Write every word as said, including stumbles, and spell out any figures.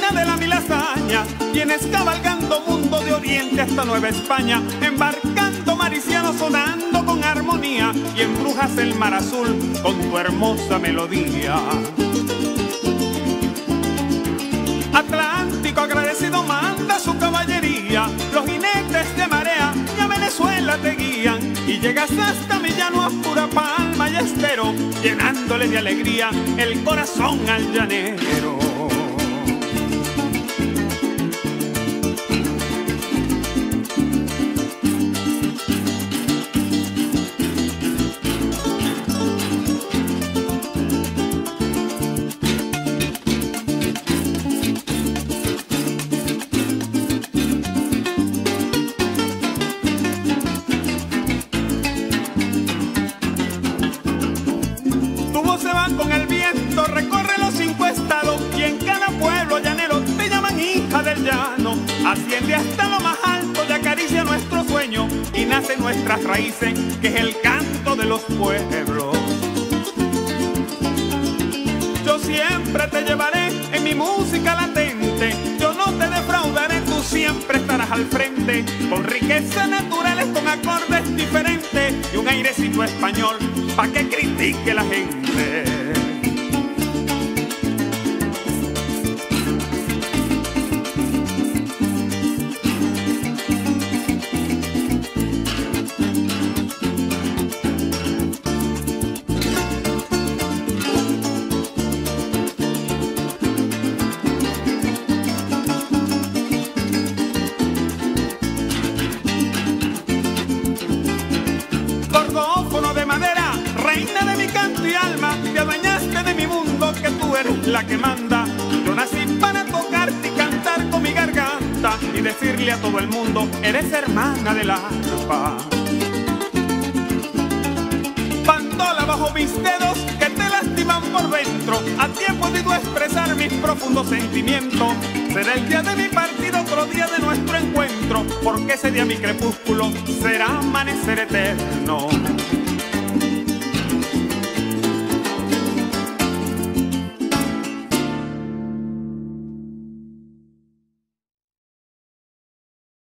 reina de la mil hazaña, vienes cabalgando mundo de oriente hasta Nueva España, embarcando mariciano sonando con armonía, y embrujas el mar azul con tu hermosa melodía. Atlántico agradecido manda su caballería, los jinetes de marea y a Venezuela te guían, y llegas hasta mi llano a pura palma y estero, llenándole de alegría el corazón al llanero. Se van con el viento, recorre los cinco estados, y en cada pueblo llanero te llaman hija del llano. Asciende hasta lo más alto y acaricia nuestro sueño, y nace nuestras raíces, que es el canto de los pueblos. Yo siempre te llevaré en mi música latente, yo no te defraudaré, tú siempre estarás al frente, con riquezas naturales, con acordes diferentes y un airecito español pa' que critique la gente. Cordófono de madera, reina de mi canto y alma, te adueñaste de mi mundo, que tú eres la que manda. Yo nací para tocarte y cantar con mi garganta, y decirle a todo el mundo, eres hermana del arpa. Bandola bajo mis dedos que te lastiman por dentro, a ti he podido expresar mis profundos sentimientos. Será el día de mi partida, otro día de nuestro encuentro, porque ese día mi crepúsculo será amanecer eterno.